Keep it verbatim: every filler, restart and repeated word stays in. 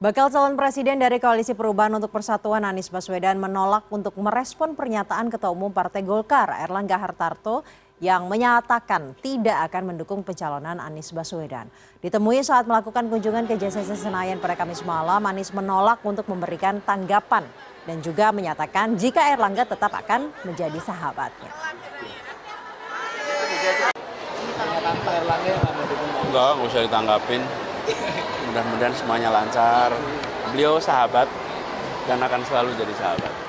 Bakal calon presiden dari Koalisi Perubahan untuk Persatuan Anies Baswedan menolak untuk merespon pernyataan Ketua Umum Partai Golkar Airlangga Hartarto yang menyatakan tidak akan mendukung pencalonan Anies Baswedan. Ditemui saat melakukan kunjungan ke J C C Senayan pada Kamis malam, Anies menolak untuk memberikan tanggapan dan juga menyatakan jika Airlangga tetap akan menjadi sahabatnya. Enggak, nggak usah ditanggapin. Mudah-mudahan semuanya lancar. Beliau sahabat dan akan selalu jadi sahabat.